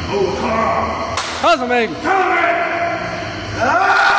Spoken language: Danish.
Oh, come on. How's it, Megan? Come on, man. Ah!